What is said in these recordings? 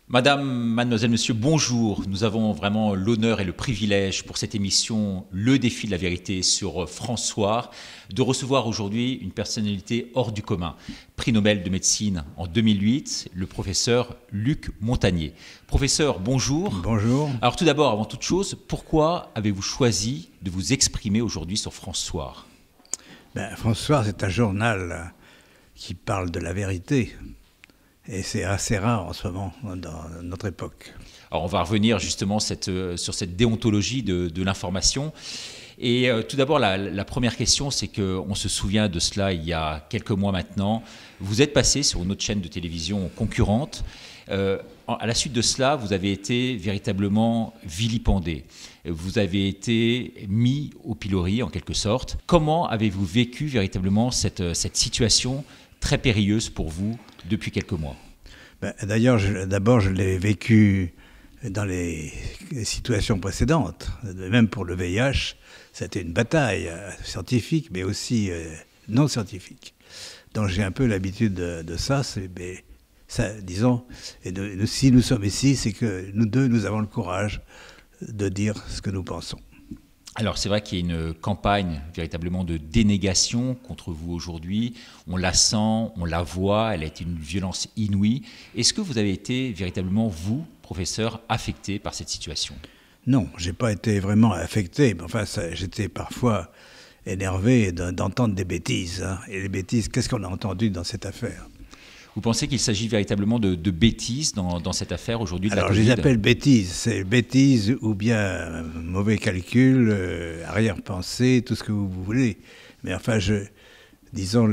Madame, mademoiselle, monsieur, bonjour. Nous avons vraiment l'honneur et le privilège pour cette émission Le défi de la vérité sur France Soir de recevoir aujourd'hui une personnalité hors du commun. Prix Nobel de médecine en 2008, le professeur Luc Montagnier. Professeur, bonjour. Bonjour. Alors tout d'abord, avant toute chose, pourquoi avez-vous choisi de vous exprimer aujourd'hui sur France Soir? France Soir, c'est un journal qui parle de la vérité. Et c'est assez rare en ce moment, dans notre époque. Alors on va revenir justement sur cette déontologie de l'information. Et tout d'abord, la première question, c'est qu'on se souvient de cela il y a quelques mois maintenant. Vous êtes passé sur une autre chaîne de télévision concurrente. À la suite de cela, vous avez été véritablement vilipendé. Vous avez été mis au pilori, en quelque sorte. Comment avez-vous vécu véritablement cette situation très périlleuse pour vous depuis quelques mois? D'ailleurs, d'abord, je l'ai vécu dans les situations précédentes. Même pour le VIH, c'était une bataille scientifique, mais aussi non scientifique. Donc j'ai un peu l'habitude de ça. Disons, si nous sommes ici, c'est que nous deux, nous avons le courage de dire ce que nous pensons. Alors c'est vrai qu'il y a une campagne véritablement de dénégation contre vous aujourd'hui. On la sent, on la voit, elle a été une violence inouïe. Est-ce que vous avez été véritablement, vous, professeur, affecté par cette situation? Non, je n'ai pas été vraiment affecté. Mais enfin, j'étais parfois énervé d'entendre des bêtises. Hein. Et les bêtises, qu'est-ce qu'on a entendu dans cette affaire? Vous pensez qu'il s'agit véritablement de bêtises dans cette affaire aujourd'hui de la Covid? Alors je les appelle bêtises. C'est bêtises ou bien mauvais calcul, arrière-pensée, tout ce que vous voulez. Mais enfin, disons,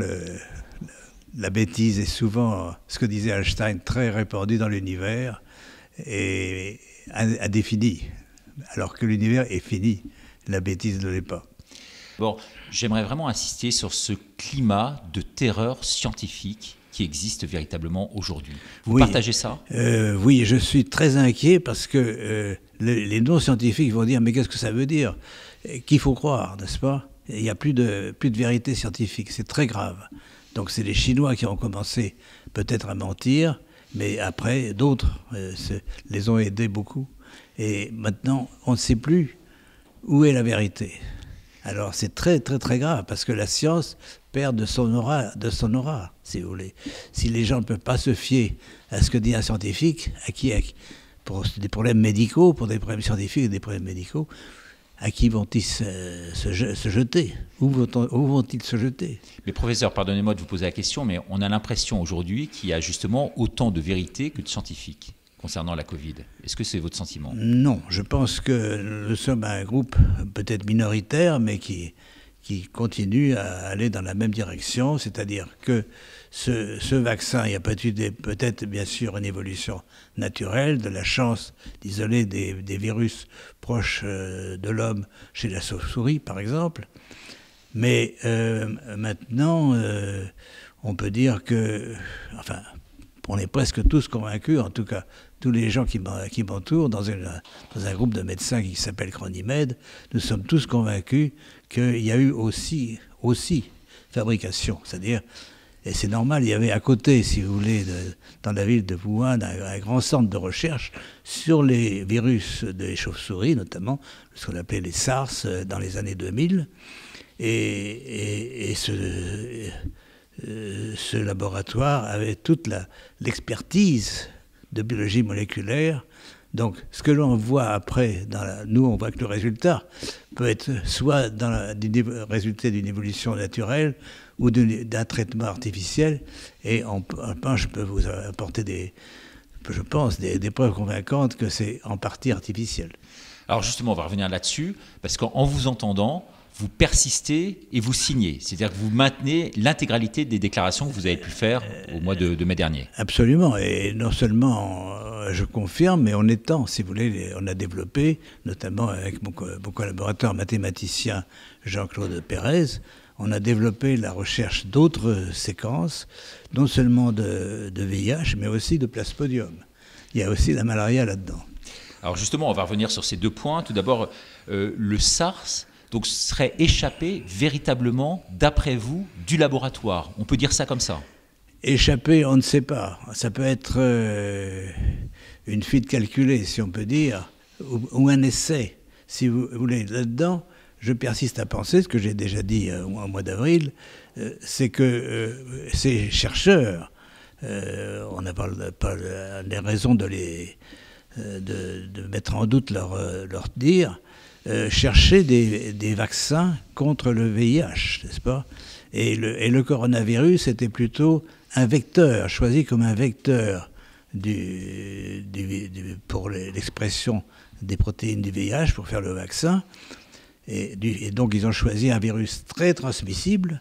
la bêtise est souvent, ce que disait Einstein, très répandu dans l'univers et indéfini. Alors que l'univers est fini, la bêtise ne l'est pas. Bon, j'aimerais vraiment insister sur ce climat de terreur scientifique qui existe véritablement aujourd'hui. Vous partagez ça? Oui, je suis très inquiet parce que les non-scientifiques vont dire « mais qu'est-ce que ça veut dire ?» Qu'il faut croire, n'est-ce pas? Il n'y a plus de vérité scientifique, c'est très grave. Donc c'est les Chinois qui ont commencé peut-être à mentir, mais après d'autres les ont aidés beaucoup. Et maintenant, on ne sait plus où est la vérité. Alors c'est très très très grave parce que la science perd de son aura, si vous voulez. Si les gens ne peuvent pas se fier à ce que dit un scientifique, pour des problèmes médicaux, pour des problèmes scientifiques et des problèmes médicaux, à qui vont-ils se jeter? Où vont-ils se jeter? Mais professeur, pardonnez-moi de vous poser la question, mais on a l'impression aujourd'hui qu'il y a justement autant de vérité que de scientifiques concernant la Covid. Est-ce que c'est votre sentiment? Non, je pense que nous sommes un groupe peut-être minoritaire, mais qui continue à aller dans la même direction, c'est-à-dire que ce vaccin, il y a peut-être bien sûr une évolution naturelle, de la chance d'isoler des virus proches de l'homme chez la chauve-souris, par exemple. Mais maintenant, on peut dire que, enfin, on est presque tous convaincus, en tout cas tous les gens qui m'entourent, dans un groupe de médecins qui s'appelle Cronimed, nous sommes tous convaincus qu'il y a eu aussi fabrication. C'est-à-dire, et c'est normal, il y avait à côté, si vous voulez, dans la ville de Wuhan, un grand centre de recherche sur les virus des chauves-souris, notamment ce qu'on appelait les SARS dans les années 2000. Et ce laboratoire avait toute l'expertise de biologie moléculaire. Donc, ce que l'on voit après, nous, on voit que le résultat peut être soit résulter d'une évolution naturelle ou d'un traitement artificiel. Et enfin, je peux vous apporter je pense, des preuves convaincantes que c'est en partie artificiel. Alors justement, on va revenir là-dessus, parce qu'en vous entendant, vous persistez et vous signez. C'est-à-dire que vous maintenez l'intégralité des déclarations que vous avez pu faire au mois de mai dernier. Absolument. Et non seulement je confirme, mais en étant, si vous voulez, on a développé, notamment avec mon collaborateur mathématicien Jean-Claude Pérez, on a développé la recherche d'autres séquences, non seulement de VIH, mais aussi de Plasmodium. Il y a aussi la malaria là-dedans. Alors justement, on va revenir sur ces deux points. Tout d'abord, le SARS donc, serait échappé véritablement, d'après vous, du laboratoire. On peut dire ça comme ça? Échappé, on ne sait pas. Ça peut être une fuite calculée, si on peut dire, ou un essai, si vous voulez, là-dedans. Je persiste à penser, ce que j'ai déjà dit au mois d'avril, c'est que ces chercheurs, on n'a pas les raisons de mettre en doute leur dire, cherchaient des vaccins contre le VIH, n'est-ce pas ? Et le coronavirus était plutôt un vecteur, choisi comme un vecteur pour l'expression des protéines du VIH pour faire le vaccin. Et donc ils ont choisi un virus très transmissible,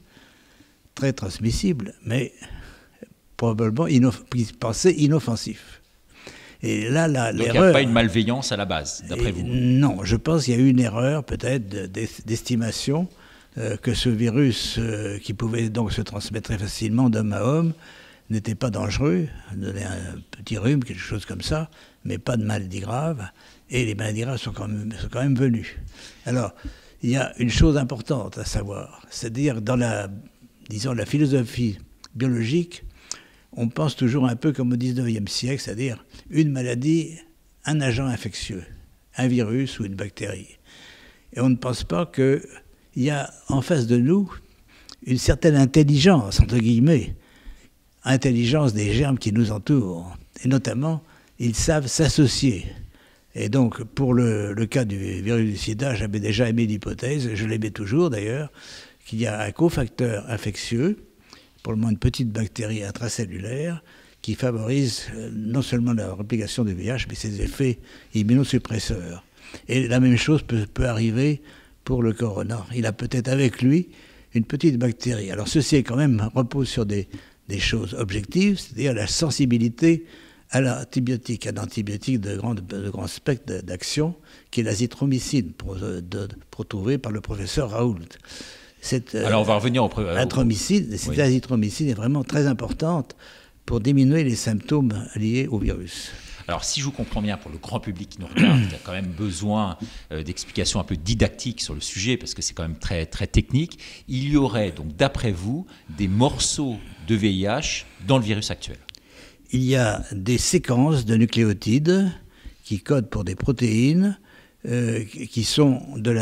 mais probablement ils pensaient inoffensif. Et là, donc il n'y a pas une malveillance à la base, d'après vous? Non, je pense qu'il y a eu une erreur peut-être d'estimation que ce virus qui pouvait donc se transmettre très facilement d'homme à homme n'était pas dangereux, donnait un petit rhume, quelque chose comme ça, mais pas de maladie grave. Et les maladies graves sont quand même venues. Alors, il y a une chose importante à savoir, c'est-à-dire dans la philosophie biologique, on pense toujours un peu comme au XIXe siècle, c'est-à-dire une maladie, un agent infectieux, un virus ou une bactérie. Et on ne pense pas qu'il y a en face de nous une certaine intelligence, entre guillemets, intelligence des germes qui nous entourent. Et notamment, ils savent s'associer. Et donc, pour le cas du virus du sida, j'avais déjà émis l'hypothèse, je l'émets toujours d'ailleurs, qu'il y a un cofacteur infectieux, pour le moment une petite bactérie intracellulaire, qui favorise non seulement la réplication du VIH, mais ses effets immunosuppresseurs. Et la même chose peut arriver pour le corona. Il a peut-être avec lui une petite bactérie. Alors ceci quand même repose sur des choses objectives, c'est-à-dire la sensibilité à l'antibiotique, un antibiotique de grand spectre d'action, qui est l'azithromycine, trouvé par le professeur Raoult. Alors on va revenir au cette azithromycine est vraiment très importante pour diminuer les symptômes liés au virus. Alors si je vous comprends bien, pour le grand public qui nous regarde, qui a quand même besoin d'explications un peu didactiques sur le sujet, parce que c'est quand même très, très technique, il y aurait donc d'après vous des morceaux de VIH dans le virus actuel? Il y a des séquences de nucléotides qui codent pour des protéines qui sont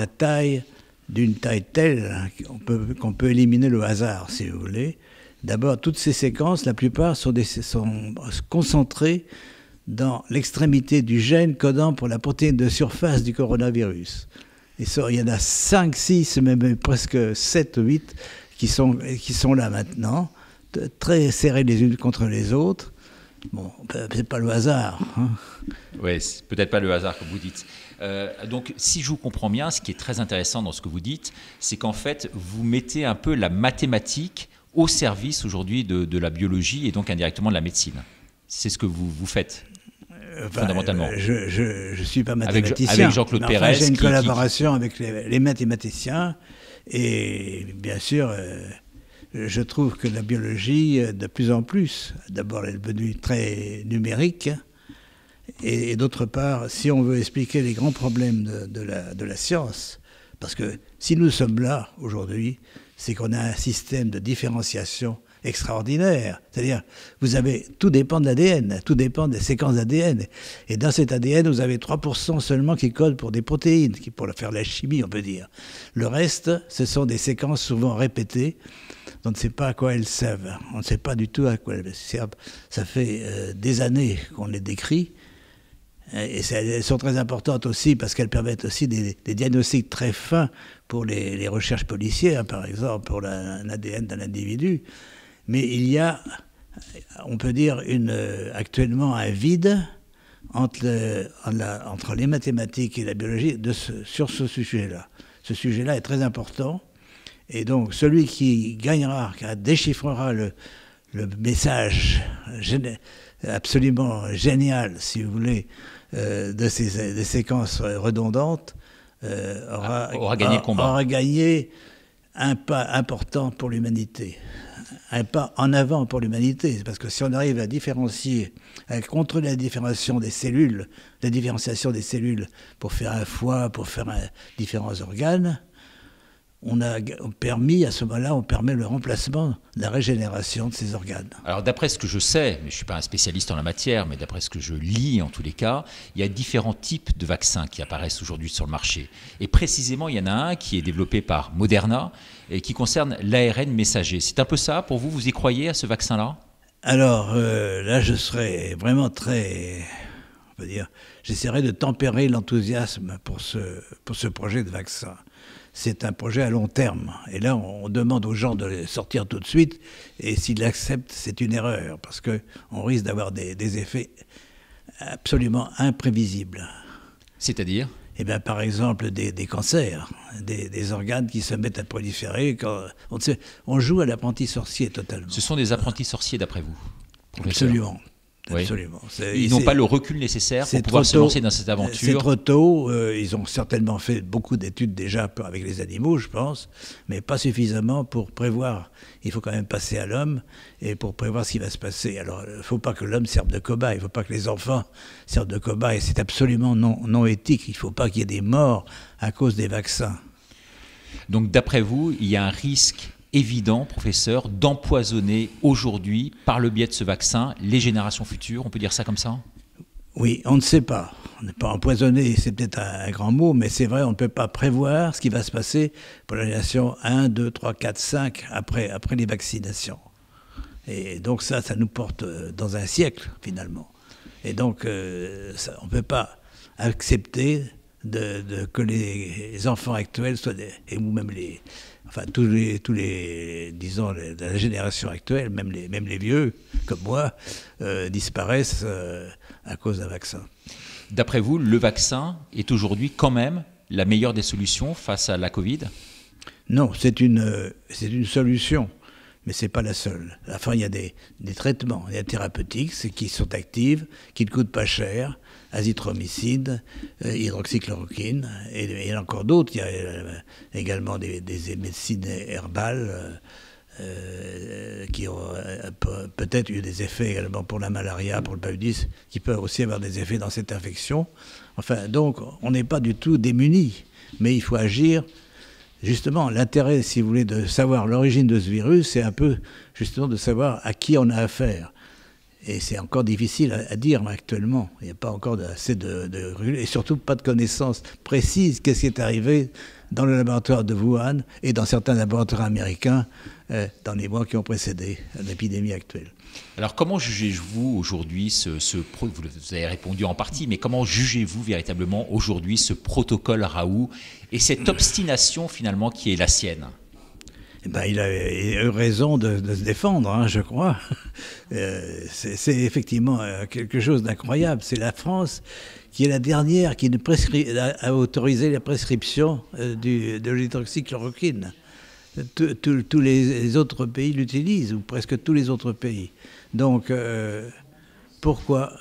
d'une taille telle qu'on peut éliminer le hasard, si vous voulez. D'abord, toutes ces séquences, la plupart sont concentrées dans l'extrémité du gène codant pour la protéine de surface du coronavirus. Et ça, il y en a 5, 6, même presque 7 ou 8 qui sont là maintenant, très serrées les unes contre les autres. Bon, c'est pas le hasard. Hein. Oui, c'est peut-être pas le hasard, comme vous dites. Donc, si je vous comprends bien, ce qui est très intéressant dans ce que vous dites, c'est qu'en fait, vous mettez un peu la mathématique au service aujourd'hui de la biologie et donc indirectement de la médecine. C'est ce que vous faites, fondamentalement. Je ne suis pas mathématicien. Avec Jean-Claude Pérez. J'ai une collaboration avec les mathématiciens et bien sûr... je trouve que la biologie, de plus en plus, d'abord elle est devenue très numérique, et d'autre part, si on veut expliquer les grands problèmes de la science, parce que si nous sommes là aujourd'hui, c'est qu'on a un système de différenciation extraordinaire. C'est-à-dire, tout dépend de l'ADN, tout dépend des séquences d'ADN. Et dans cet ADN, vous avez 3% seulement qui codent pour des protéines, pour faire la chimie, on peut dire. Le reste, ce sont des séquences souvent répétées. On ne sait pas à quoi elles servent. On ne sait pas du tout à quoi elles servent. Ça fait des années qu'on les décrit. Et elles sont très importantes aussi parce qu'elles permettent aussi des diagnostics très fins pour les recherches policières, par exemple, pour l'ADN d'un individu. Mais il y a, on peut dire, actuellement un vide entre les mathématiques et la biologie sur ce sujet-là. Ce sujet-là est très important. Et donc, celui qui gagnera, qui déchiffrera le message absolument génial, si vous voulez, des séquences redondantes, aura gagné le combat. Aura gagné un pas important pour l'humanité. Un pas en avant pour l'humanité. Parce que si on arrive à différencier, à contrôler la différenciation des cellules pour faire un foie, pour faire différents organes, on a permis, à ce moment-là, on permet le remplacement, la régénération de ces organes. Alors d'après ce que je sais, mais je ne suis pas un spécialiste en la matière, mais d'après ce que je lis en tous les cas, il y a différents types de vaccins qui apparaissent aujourd'hui sur le marché. Et précisément, il y en a un qui est développé par Moderna et qui concerne l'ARN messager. C'est un peu ça pour vous? Vous y croyez à ce vaccin-là? Alors là, je serais vraiment très, on peut dire, j'essaierai de tempérer l'enthousiasme pour ce projet de vaccin. C'est un projet à long terme. Et là, on demande aux gens de les sortir tout de suite. Et s'ils l'acceptent, c'est une erreur, parce qu'on risque d'avoir des effets absolument imprévisibles. C'est-à-dire? Eh bien, par exemple, des cancers, des organes qui se mettent à proliférer. On joue à l'apprenti sorcier totalement. Ce sont des apprentis sorciers, d'après vous, professeur? Absolument. Oui. Absolument. Ils n'ont pas le recul nécessaire pour pouvoir se lancer dans cette aventure. C'est trop tôt. Ils ont certainement fait beaucoup d'études déjà avec les animaux, je pense, mais pas suffisamment pour prévoir. Il faut quand même passer à l'homme et pour prévoir ce qui va se passer. Alors, il ne faut pas que l'homme serve de cobaye. Il ne faut pas que les enfants servent de cobaye. C'est absolument non éthique. Il ne faut pas qu'il y ait des morts à cause des vaccins. Donc, d'après vous, il y a un risque évident, professeur, d'empoisonner aujourd'hui, par le biais de ce vaccin, les générations futures. On peut dire ça comme ça? Oui, on ne sait pas. On n'est pas empoisonné, c'est peut-être un grand mot, mais c'est vrai, on ne peut pas prévoir ce qui va se passer pour la génération 1, 2, 3, 4, 5, après les vaccinations. Et donc ça nous porte dans un siècle, finalement. Et donc, on ne peut pas accepter que les enfants actuels soient ou même tous les disons, de la génération actuelle, même les vieux, comme moi, disparaissent à cause d'un vaccin. D'après vous, le vaccin est aujourd'hui quand même la meilleure des solutions face à la Covid? Non, c'est une solution, mais ce n'est pas la seule. Enfin, il y a des traitements, il y a des thérapeutiques qui sont actives, qui ne coûtent pas cher, azithromycine, hydroxychloroquine, et il y en a encore d'autres. Il y a également des médecines herbales qui ont peut-être eu des effets également pour la malaria, pour le paludisme, qui peuvent aussi avoir des effets dans cette infection. Enfin, donc, on n'est pas du tout démunis, mais il faut agir. Justement, l'intérêt, si vous voulez, de savoir l'origine de ce virus, c'est un peu, justement, de savoir à qui on a affaire. Et c'est encore difficile à dire actuellement. Il n'y a pas encore assez de et surtout pas de connaissances précises. Qu'est-ce qui est arrivé dans le laboratoire de Wuhan et dans certains laboratoires américains dans les mois qui ont précédé l'épidémie actuelle. Alors comment jugez-vous aujourd'hui vous avez répondu en partie, mais comment jugez-vous véritablement aujourd'hui ce protocole Raoult et cette obstination finalement qui est la sienne? Eh ben, il a eu raison de se défendre, hein, je crois. C'est effectivement quelque chose d'incroyable. C'est la France qui est la dernière qui a autorisé la prescription de l'hydroxychloroquine. Tous les autres pays l'utilisent, ou presque tous les autres pays. Donc, pourquoi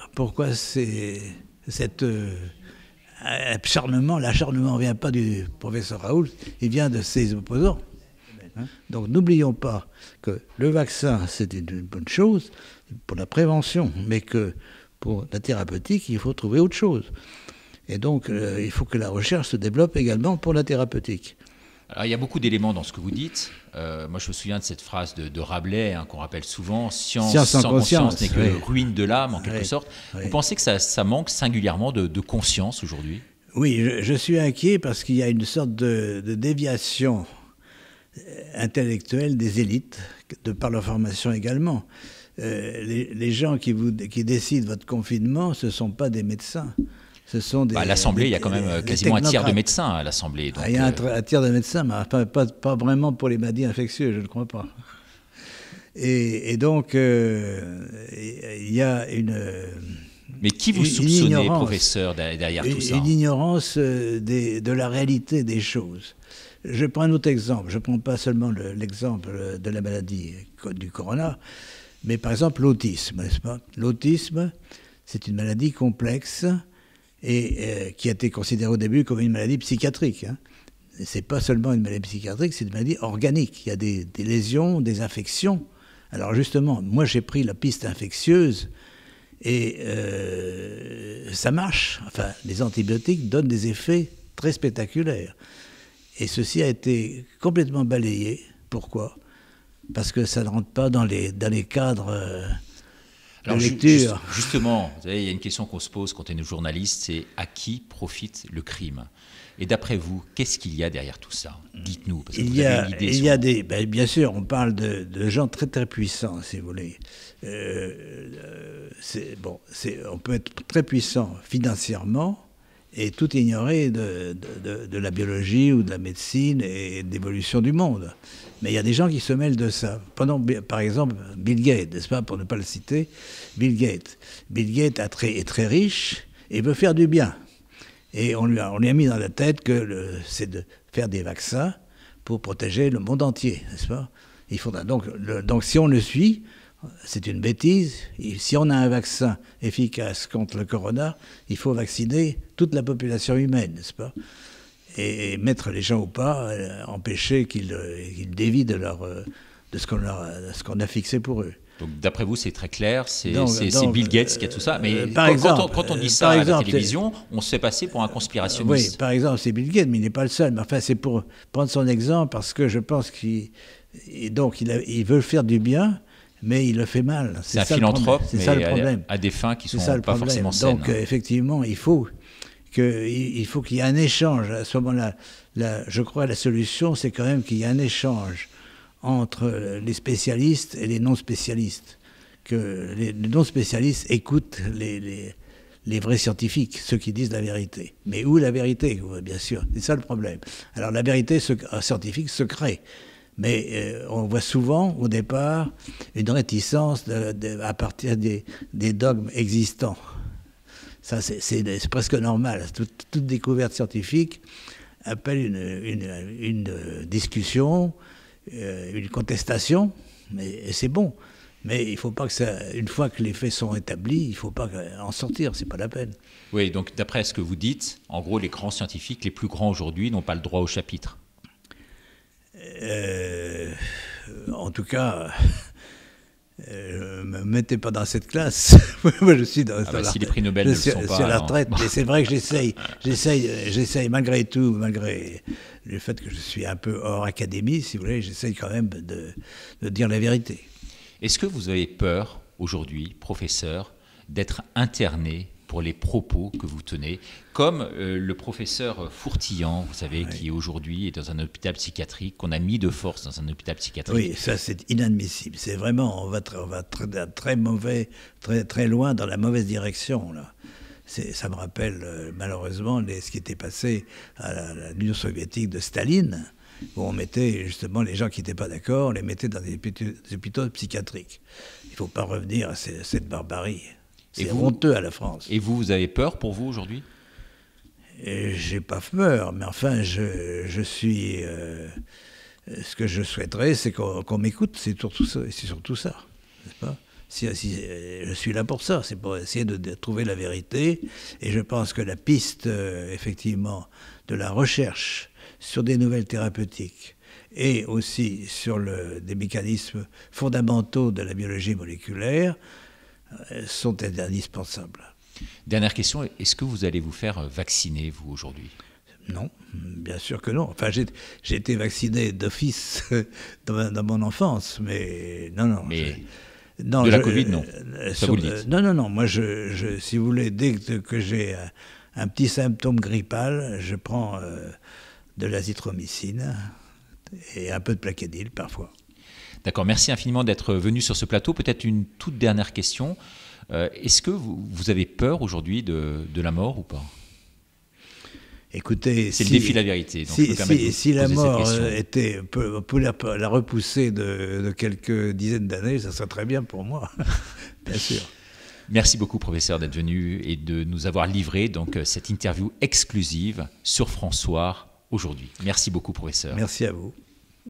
l'acharnement ne vient pas du professeur Raoult, il vient de ses opposants. Donc n'oublions pas que le vaccin, c'est une bonne chose pour la prévention, mais que pour la thérapeutique, il faut trouver autre chose. Et donc, il faut que la recherche se développe également pour la thérapeutique. Alors, il y a beaucoup d'éléments dans ce que vous dites. Moi, je me souviens de cette phrase de Rabelais, qu'on rappelle souvent, « Science sans conscience n'est que ruine de l'âme », en quelque sorte. Vous pensez que ça manque singulièrement de conscience aujourd'hui? Oui, je suis inquiet parce qu'il y a une sorte de déviation intellectuelle des élites, de par leur formation également. Les gens qui décident votre confinement, ce ne sont pas des médecins. Ce sont à l'Assemblée, il y a quand même quasiment un tiers de médecins à l'Assemblée. Il y a un tiers de médecins, mais pas vraiment pour les maladies infectieuses, je ne crois pas. Et donc, il y a une... Mais qui vous soupçonnez, professeur, derrière tout ça? Une ignorance de la réalité des choses. Je prends un autre exemple. Je ne prends pas seulement l'exemple de la maladie du corona, mais par exemple l'autisme, n'est-ce pas? L'autisme, c'est une maladie complexe et qui a été considérée au début comme une maladie psychiatrique. Hein. Ce n'est pas seulement une maladie psychiatrique, c'est une maladie organique. Il y a des lésions, des infections. Alors justement, moi j'ai pris la piste infectieuse et ça marche. Enfin, les antibiotiques donnent des effets très spectaculaires. Et ceci a été complètement balayé. Pourquoi? Parce que ça ne rentre pas dans les cadres de lecture. Justement, vous savez, il y a une question qu'on se pose quand on est journaliste, c'est à qui profite le crime? Et d'après vous, qu'est-ce qu'il y a derrière tout ça? Dites-nous, parce que vous avez une idée. Il y a des, bien sûr, on parle de gens très très puissants, si vous voulez. On peut être très puissant financièrement et tout ignorer de la biologie ou de la médecine et de l'évolution du monde. Mais il y a des gens qui se mêlent de ça. Par exemple, Bill Gates, n'est-ce pas, pour ne pas le citer, Bill Gates. Bill Gates est très riche et veut faire du bien. Et on lui a mis dans la tête que c'est de faire des vaccins pour protéger le monde entier, n'est-ce pas? Il faudra donc si on le suit, c'est une bêtise. Si on a un vaccin efficace contre le corona, il faut vacciner toute la population humaine, n'est-ce pas? Et mettre les gens au pas, empêcher qu'ils dévient de ce qu'on a fixé pour eux. Donc d'après vous, c'est très clair, c'est Bill Gates qui a tout ça. Mais quand on dit ça à la télévision, on se fait passer pour un conspirationniste. Oui, par exemple, c'est Bill Gates, mais il n'est pas le seul. Mais enfin, c'est pour prendre son exemple, parce que je pense qu'il veut faire du bien, mais il le fait mal. C'est un philanthrope, mais à des fins qui ne sont pas forcément saines. Donc effectivement, il faut qu'il y ait un échange. À ce moment-là, je crois que la solution, c'est quand même qu'il y ait un échange entre les spécialistes et les non-spécialistes. Que les non-spécialistes écoutent les vrais scientifiques, ceux qui disent la vérité. Mais où la vérité, bien sûr, c'est ça le problème. Alors la vérité scientifique se crée. Mais on voit souvent, au départ, une réticence à partir des dogmes existants. Ça, c'est presque normal. Toute découverte scientifique appelle une discussion, une contestation, et c'est bon. Mais il ne faut pas que une fois que les faits sont établis, il ne faut pas en sortir, c'est pas la peine. Oui, donc d'après ce que vous dites, en gros, les grands scientifiques, les plus grands aujourd'hui, n'ont pas le droit au chapitre. En tout cas, ne me mettez pas dans cette classe. Moi, je suis si les prix Nobel ne le sont pas. C'est la retraite, mais c'est vrai que j'essaye malgré tout, malgré le fait que je suis un peu hors académie, si vous voulez, j'essaye quand même de dire la vérité. Est-ce que vous avez peur, aujourd'hui, professeur, d'être interné pour les propos que vous tenez, comme le professeur Fourtillan, vous savez, qui aujourd'hui est dans un hôpital psychiatrique, qu'on a mis de force dans un hôpital psychiatrique? Oui, ça c'est inadmissible. C'est vraiment, on va très mauvais, très loin dans la mauvaise direction, là. Ça me rappelle malheureusement ce qui était passé à l'Union soviétique de Staline, où on mettait justement les gens qui n'étaient pas d'accord, on les mettait dans des hôpitaux psychiatriques. Il ne faut pas revenir à cette barbarie. C'est honteux à la France. Et vous avez peur pour vous aujourd'hui? J'ai pas peur, mais enfin, je suis... ce que je souhaiterais, c'est qu'on m'écoute, c'est surtout ça, n'est-ce pas? Je suis là pour ça, c'est pour essayer de trouver la vérité, et je pense que la piste, effectivement, de la recherche sur des nouvelles thérapeutiques, et aussi sur des mécanismes fondamentaux de la biologie moléculaire, sont indispensables. Dernière question, est-ce que vous allez vous faire vacciner, vous, aujourd'hui? Non, bien sûr que non. Enfin, j'ai été vacciné d'office dans mon enfance, mais non. Mais de la Covid, non. Ça vous le dites. Non. Moi, si vous voulez, dès que j'ai un petit symptôme grippal, je prends de l'azithromycine et un peu de plaquenil parfois. D'accord, merci infiniment d'être venu sur ce plateau. Peut-être une toute dernière question. Est-ce que vous avez peur aujourd'hui de la mort ou pas? Écoutez, c'est le défi de la vérité. Donc si la mort pouvait la repousser de quelques dizaines d'années, ça serait très bien pour moi, bien sûr. Merci beaucoup, professeur, d'être venu et de nous avoir livré donc cette interview exclusive sur François aujourd'hui. Merci beaucoup, professeur. Merci à vous.